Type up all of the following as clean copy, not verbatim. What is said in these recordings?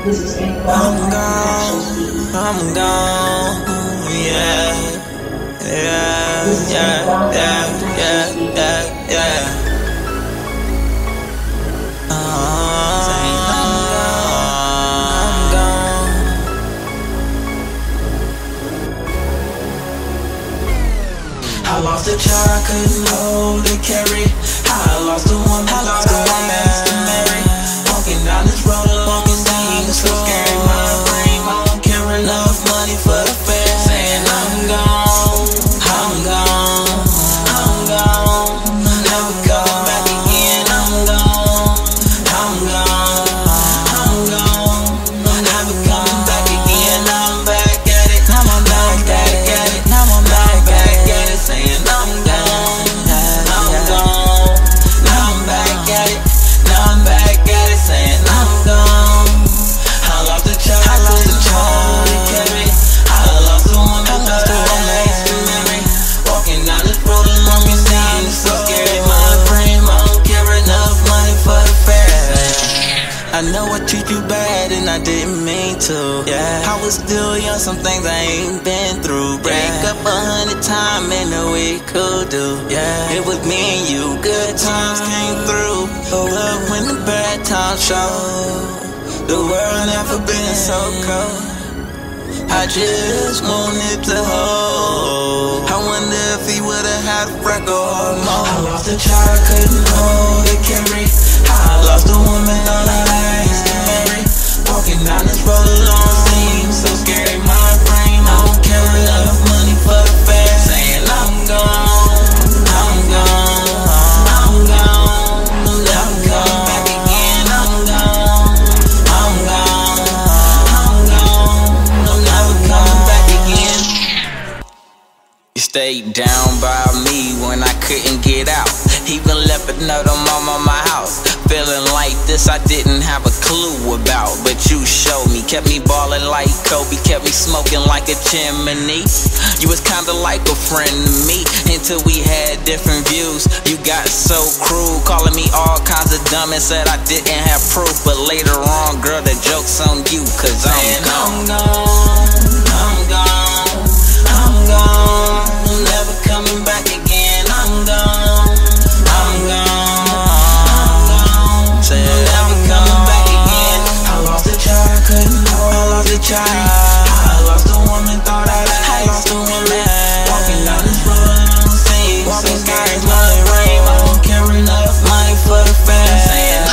This is I'm gone, I'm gone, yeah, yeah, yeah, yeah, yeah, yeah, yeah. I'm gone. I lost a child I couldn't hold or carry. I lost a woman I used to marry. Walking down this road alone, it seems so scary. My brain won't care enough money for the fare. Saying I'm gone, I'm gone, I'm gone. Never coming back again. I'm gone, I'm gone, I'm gone. Never coming back again. I'm back at it. Now I'm back at it. Now I'm back at it. Saying I'm gone, I'm gone. Now I'm back at it. Now I'm back at it. Saying I'm gone. I lost a child, I lost a child to carry. I lost a woman I used to marry. Walking down this road alone, it seems so scary. My brain won't care enough money for the fare. I know I treat you bad and I didn't mean to. Yeah, I was still young, some things I ain't been through. Break up 100 times and a week could do. Yeah, it was me and you, good times came through. But when the bad times show, the world never been so cold. I just wanted to hold. I wonder if he would've had a record or more. I lost a child I couldn't hold or carry. I lost a woman all I used to marry. Walking down this road alone seems so scary. My brain don't care enough money for the fare. Saying I'm gone, I'm gone, I'm gone. Never come back again. I'm gone, I'm gone, I'm gone. I'm never coming back again. You stayed down by me when I couldn't get out. Even left another mom on my house. Feeling like this I didn't have a clue about, but you showed me. Kept me ballin' like Kobe, kept me smoking like a chimney. You was kinda like a friend to me, until we had different views. You got so cruel, calling me all kinds of dumb and said I didn't have proof. But later on, girl, the joke's on you, cause I'm gone. I'm gone, I'm gone. I'm never coming back again. I'm gone, I'm gone, I'm gone. Say I'm never coming back again. I lost a child I couldn't hold. I lost a child. I lost a woman, thought I lost a woman. Walking down this road alone, seems so scary. My brain won't care enough money for the fare. Saying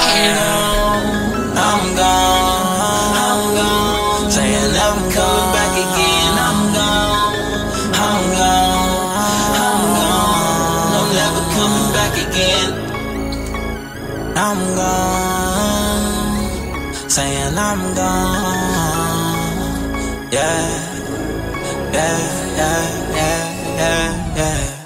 I'm gone, I'm gone. Saying never coming back again. I'm gone, I'm gone, I'm gone. I'm never coming back again. I'm gone, saying I'm gone. Yeah, yeah, yeah, yeah, yeah, yeah.